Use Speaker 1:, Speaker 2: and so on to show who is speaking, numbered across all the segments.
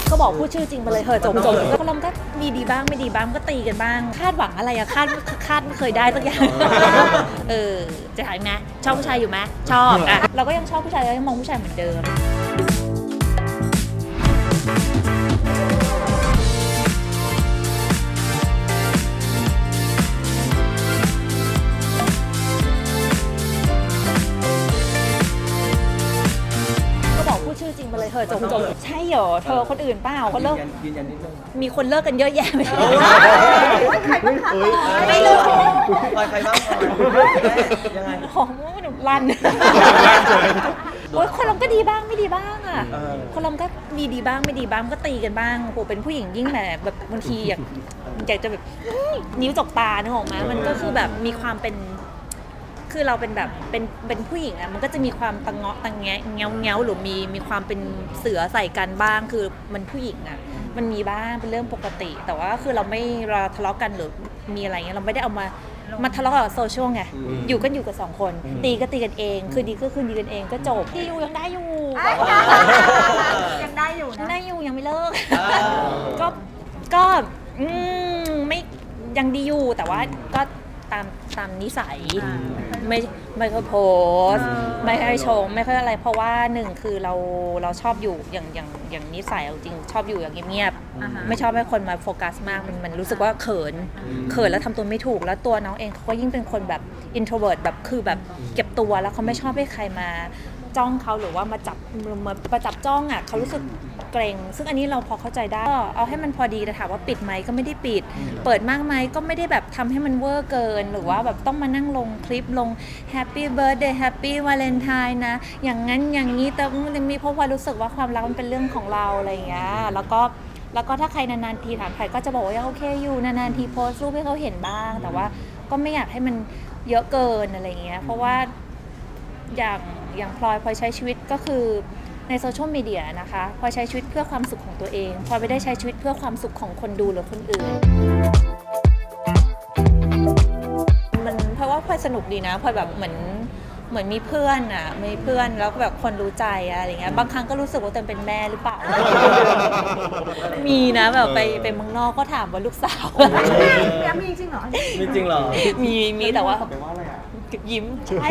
Speaker 1: ก็บอกพูดชื่อจริงไปเลยเถอะจบแล้วเราก็มีดีบ้างไม่ดีบ้างก็ตีกันบ้างคาดหวังอะไรอะคาดไม่เคยได้สักอย่างจะถามไหมชอบผู้ชายอยู่ไหมชอบอะเราก็ยังชอบผู้ชายเรายังมองผู้ชายเหมือนเดิมชื่อจริงไปเลยเธอจบใช่เหรอเธอคนอื่นเปล่าเขาเลิกยืนยันนิดนึงมีคนเลิกกันเยอะแยะไปใครบ้างคะไม่รู้ใครบ้างยังไงของหนุ่มลั่นโอ้ยคนเราก็ดีบ้างไม่ดีบ้างอ่ะคนเราก็มีดีบ้างไม่ดีบ้างก็ตีกันบ้างโหเป็นผู้หญิงยิ่งแบบบางทีอยากจะแบบนิ้วจกตานึกออกไหมมันก็คือแบบมีความเป็นคือเราเป็นแบบเป็นผู้หญิงอะมันก็จะมีความตังเงาะตังแงะเงี้ยวหรือมีความเป็นเสือใส่กันบ้างคือมันผู้หญิงอะมันมีบ้างเป็นเรื่องปกติแต่ว่าคือเราทะเลาะกันหรือมีอะไรเงี้ยเราไม่ได้เอามาทะเลาะกับโซเชียลไงอยู่กับสองคนตีก็ตีกันเองคือดีก็คือดีกันเองก็จบที่อยู่ยังได้อยู่
Speaker 2: ยังได้อยู่นะ
Speaker 1: ได้อยู่ยังไม่เลิกก็ไม่ยังดีอยู่แต่ว่าก็ตามนิสัยไม่ค่อยโพสไม่ค่อยชงไม่ค่อยอะไรเพราะว่าหนึ่งคือเราชอบอยู่อย่างนิสัยจริงชอบอยู่อย่างเงียบๆไม่ชอบให้คนมาโฟกัสมากมันรู้สึกว่าเขินแล้วทำตัวไม่ถูกแล้วตัวน้องเองเขาก็ยิ่งเป็นคนแบบ introvert แบบคือแบบเก็บตัวแล้วเขาไม่ชอบให้ใครมาจ้องเขาหรือว่ามาจับจ้องอ่ะเขารู้สึกเกรงซึ่งอันนี้เราพอเข้าใจได้เอาให้มันพอดีแต่ถามว่าปิดไหมก็ไม่ได้ปิดเปิดมากไหมก็ไม่ได้แบบทำให้มันเวอร์เกินหรือว่าแบบต้องมานั่งลงคลิปลง Happy Birthday Happy Valentine นะอย่างนั้นอย่างนี้แต่มีเพราะว่ารู้สึกว่าความรักมันเป็นเรื่องของเราอะไรอย่างเงี้ยแล้วก็ถ้าใครนานๆทีถามใครก็จะบอกว่ายังโอเคอยู่นานๆทีโพสต์รูปให้เขาเห็นบ้างแต่ว่าก็ไม่อยากให้มันเยอะเกินอะไรอย่างเงี้ยเพราะว่าอย่างพลอยใช้ชีวิตก็คือในโซเชียลมีเดียนะคะพลอยใช้ชีวิตเพื่อความสุขของตัวเองพลอยไม่ได้ใช้ชีวิตเพื่อความสุขของคนดูหรือคนอื่นมันเพราะว่าพลอยสนุกดีนะพลอยแบบเหมือนมีเพื่อนอ่ะมีเพื่อนแล้วก็แบบคนรู้ใจอะไรเงี้ยบางครั้งก็รู้สึกว่าตัวเป็นแม่หรือเปล่ามีนะแบบไปเมืองนอกก็ถามว่าลูกสาว
Speaker 2: มีจริงเหรอ
Speaker 3: มีจริงเหรอ
Speaker 1: มีแต่ว่ายิ้มใช่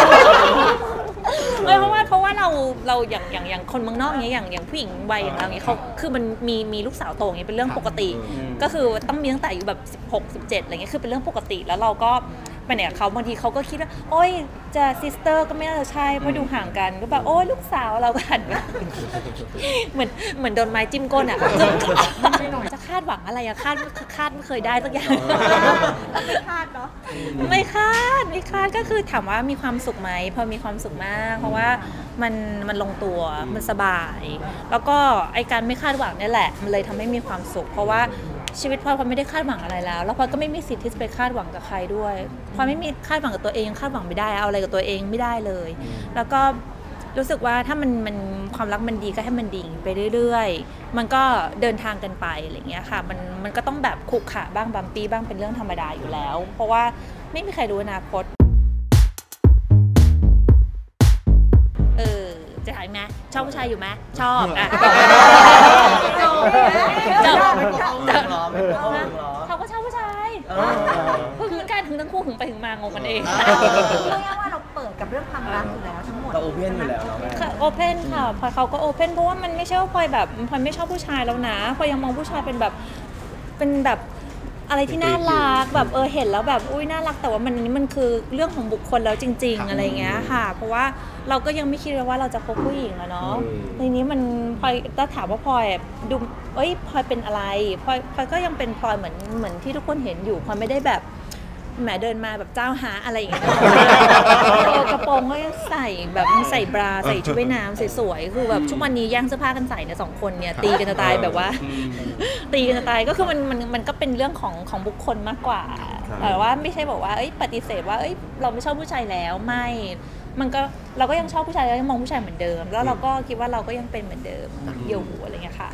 Speaker 1: เพราะว่าเราอย่างคนเมืองนอกอย่างเงี้ยอย่างผู้หญิงวัยอย่างเราเงี้ยเขาคือมันมีลูกสาวโตอย่างเงี้ยเป็นเรื่องปกติก็คือต้องมีตั้งแต่อายุแบบ16 17อะไรเงี้ยคือเป็นเรื่องปกติแล้วเราก็ไปเนี่ยเขาบางทีเขาก็คิดว่าโอ๊ยจะซิสเตอร์ก็ไม่น่าจะใช่เพราะดูห่างกันก็แบบโอ๊ยลูกสาวเราก็หันเหมือนโดนไม้จิ้มก้นอ่ะจะคาดหวังอะไรอะคาดไม่เคยได้สักอย่าง
Speaker 2: ไม่คาดเนาะ
Speaker 1: ไม่คาดก็คือถามว่ามีความสุขไหมพอมีความสุขมากเพราะว่ามันลงตัวมันสบายแล้วก็ไอการไม่คาดหวังนี่แหละมันเลยทำให้มีความสุขเพราะว่าชีวิตพลอยไม่ได้คาดหวังอะไรแล้วพลอยก็ไม่มีสิทธิ์ที่จะไปคาดหวังกับใครด้วยพลอยไม่มีคาดหวังกับตัวเองยังคาดหวังไม่ได้เอาอะไรกับตัวเองไม่ได้เลยแล้วก็รู้สึกว่าถ้ามันความรักมันดีก็ให้มันดีไปเรื่อยๆมันก็เดินทางกันไปอะไรเงี้ยค่ะมันก็ต้องแบบขรุขระบ้างบัมปี้บ้างเป็นเรื่องธรรมดาอยู่แล้วเพราะว่าไม่มีใครรู้อนาคตจะถามไหมชอบผู้ชายอยู่ไหมชอบอ่ะเขาก็ชอบผู้ชายคือการถึงทั้งคู่ถึงไปถึงมางงกันเอง
Speaker 2: เรียกว่าเราเปิดกับเรื่องความรักอยู่แล้วทั้งหมด
Speaker 3: เราโอเพนอยู่แล้ว
Speaker 1: ค่ะโอเพนค่ะพอเขาก็โอเพนเพราะว่ามันไม่ใช่ว่าพลอยแบบพลอยไม่ชอบผู้ชายแล้วนะพลอยยังมองผู้ชายเป็นแบบอะไรที่น่ารักแบบเห็นแล้วแบบอุ้ยน่ารักแต่ว่ามันคือเรื่องของบุคคลแล้วจริงๆอะไรเงี้ยค่ะเพราะว่าเราก็ยังไม่คิดว่าเราจะคบผู้หญิงอะเนาะในนี้มันพลอยถ้าถามว่าพลอยดูพลอยเป็นอะไรพลอยก็ยังเป็นพลอยเหมือนที่ทุกคนเห็นอยู่พลอยไม่ได้แบบแหมเดินมาแบบเจ้าหาอะไรอย่างเงี้ยกระโปรงก็ใส่แบบใส่บราใส่ชุดว่ายน้ำสวยๆคือแบบช่วงวันนี้แย่งเสื้อผ้ากันใส่เนี่ย2 คนเนี่ยตีกันจะตายแบบว่าตีกันจะตายก็คือมันก็เป็นเรื่องของบุคคลมากกว่าแต่ว่าไม่ใช่บอกว่าปฏิเสธว่าเราไม่ชอบผู้ชายแล้วไม่มันก็เราก็ยังชอบผู้ชายแล้วยังมองผู้ชายเหมือนเดิมแล้วเราก็คิดว่าเราก็ยังเป็นเหมือนเดิมอยู่อะไรเงี้ยค่ะ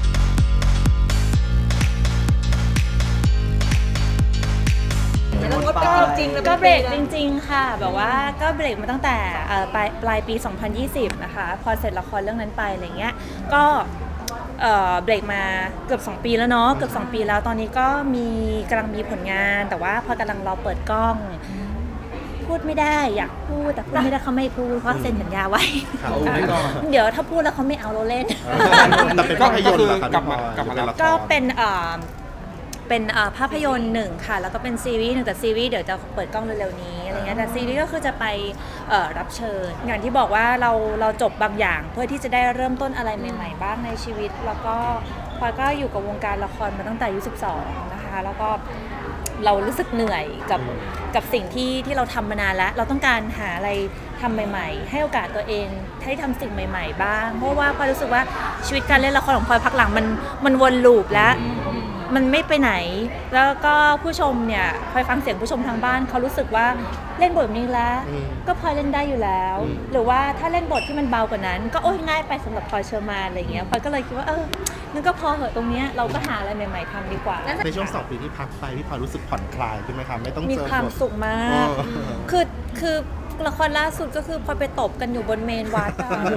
Speaker 2: เ
Speaker 1: ก็เบรกจริงๆค่ะแบบว่าก็เบรกมาตั้งแต่ปลายปี 2020 นะคะพอเสร็จละครเรื่องนั้นไปอะไรเงี้ยก็เบรกมาเกือบ2 ปีแล้วเนาะเกือบ2 ปีแล้วตอนนี้ก็กำลังมีผลงานแต่ว่าพอกำลังรอเปิดกล้องพูดไม่ได้อยากพูดแต่พูดไม่ได้เขาไม่พูดเพราะเซ็นสัญญาไว้เดี๋ยวถ้าพูดแล้วเขาไม่เอาเราเล่น
Speaker 3: แต่เป็นภาพยนตร์เหรอครับ
Speaker 1: ก็เป็นภาพยนตร์1ค่ะแล้วก็เป็นซีรีส์1แต่ซีรีส์เดี๋ยวจะเปิดกล้องเร็วๆนี้อะไรเงี้ยแต่ซีรีส์ก็คือจะไปรับเชิญอย่างที่บอกว่าเราจบบางอย่างเพื่อที่จะได้เริ่มต้นอะไรใหม่ๆบ้างในชีวิตแล้วก็พลอยก็อยู่กับวงการละครมาตั้งแต่อายุ12นะคะแล้วก็เรารู้สึกเหนื่อยกับสิ่งที่เราทำมานานแล้วเราต้องการหาอะไรทำใหม่ๆให้โอกาสตัวเองให้ทำสิ่งใหม่ๆบ้างเพราะว่าพลอยรู้สึกว่าชีวิตการเล่นละครของพลอยพักหลังมันวนลูปแล้วมันไม่ไปไหนแล้วก็ผู้ชมเนี่ยพลอยฟังเสียงผู้ชมทางบ้านเขารู้สึกว่าเล่นบทนี้แล้วก็พลอยเล่นได้อยู่แล้วหรือว่าถ้าเล่นบทที่มันเบากว่านั้นก็โอ๊ยง่ายไปสำหรับพลอยเชอร์มานอะไรเงี้ยพลอยก็เลยคิดว่านั่นก็พอเหอะตรงเนี้ยเราก็หาอะไรใหม่ๆทำดีกว่า
Speaker 3: ในช่วง2 ปีที่พักไปพี่พลอยรู้สึกผ่อนคลายขึ้นไหมคะไม่ต้อง
Speaker 1: มีความสุขมากคือละครล่าสุดก็คือพลอยไปตบกันอยู่บนเมนวัด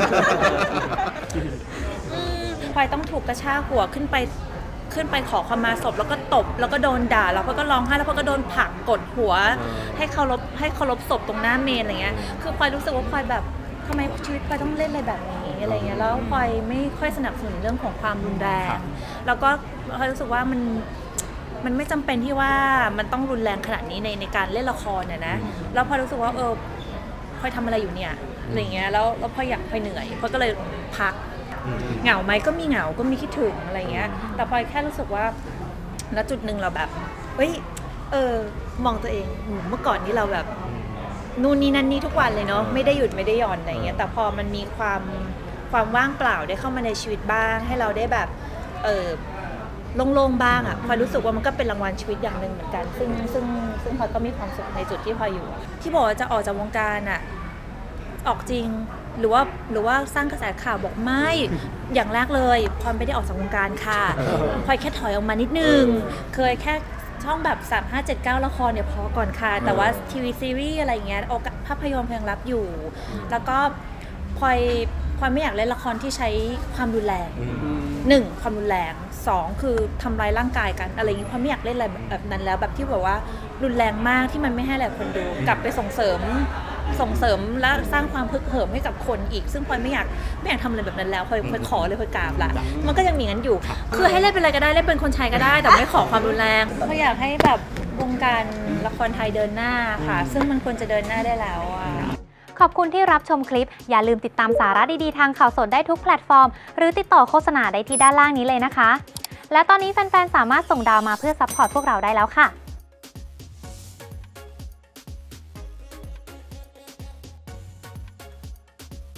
Speaker 1: พลอยต้องถูกกระชากหัวขึ้นไปขอขมาศพแล้วก็ตบแล้วก็โดนด่าแล้วก็ร้องไห้แล้วก็โดนผลักกดหัวให้เคารพศพตรงหน้าเมนอะไรเงี้ยคือพลอยรู้สึกว่าพลอยแบบทำไมชีวิตพลอยต้องเล่นอะไรแบบนี้อะไรเงี้ยแล้วพลอยไม่ค่อยสนับสนุนเรื่องของความรุนแรงแล้วก็พลอยรู้สึกว่ามันไม่จำเป็นที่ว่ามันต้องรุนแรงขนาดนี้ในการเล่นละครเนี่ยนะแล้วพลอยรู้สึกว่าพลอยทำอะไรอยู่เนี่ยอะไรเงี้ยแล้วพลอยอยากพลอยเหนื่อยพลอยก็เลยพักเหงาไหมก็มีเหงาก็มีคิดถึงอะไรเงี้ยแต่พลอยแค่รู้สึกว่าณจุดหนึ่งเราแบบมองตัวเองเมื่อก่อนนี้เราแบบนู่นนี่นั่นนี่ทุกวันเลยเนาะไม่ได้หยุดไม่ได้หย่อนอะไรเงี้ยแต่พอมันมีความว่างเปล่าได้เข้ามาในชีวิตบ้างให้เราได้แบบโล่งๆบ้างอ่ะพลอยรู้สึกว่ามันก็เป็นรางวัลชีวิตอย่างหนึ่งเหมือนกันซึ่งพลอยก็มีความสุขในจุดที่พลอยอยู่ที่บอกว่าจะออกจากวงการอ่ะออกจริงหรือว่าสร้างกระแสข่าวบอกไม่อย่างแรกเลยพลอยไม่ได้ออกจากวงการค่ะพลอยแค่ถอยออกมานิดนึงเคยแค่ช่องแบบ3 5 7 9ละครเนี่ยพอก่อนค่ะแต่ว่าทีวีซีรีส์อะไรเงี้ยภาพยนตร์ยังรับอยู่แล้วก็พลอยไม่อยากเล่นละครที่ใช้ความรุนแรง1ความรุนแรง2คือทำร้ายร่างกายกันอะไรอย่างนี้พลอยไม่อยากเล่นอะไรแบบนั้นแล้วแบบที่แบบว่ารุนแรงมากที่มันไม่ให้หลายคนดูกลับไปส่งเสริมและสร้างความพึกเหิมให้กับคนอีกซึ่งพลอยไม่อยากทำอะไรแบบนั้นแล้วพลอยขอเลยพลอยกราบละมันก็ยังมีงั้นอยู่คือให้เล่นเป็นอะไรก็ได้เล่นเป็นคนชายก็ได้แต่ไม่ขอความรุนแรงพลอยอยากให้แบบวงการละครไทยเดินหน้าค่ะซึ่งมันควรจะเดินหน้าได้แล้ว
Speaker 4: ขอบคุณที่รับชมคลิปอย่าลืมติดตามสาระดีๆทางข่าวสดได้ทุกแพลตฟอร์มหรือติดต่อโฆษณาได้ที่ด้านล่างนี้เลยนะคะและตอนนี้แฟนๆสามารถส่งดาวมาเพื่อซัพพอร์ตพวกเราได้แล้วค่ะ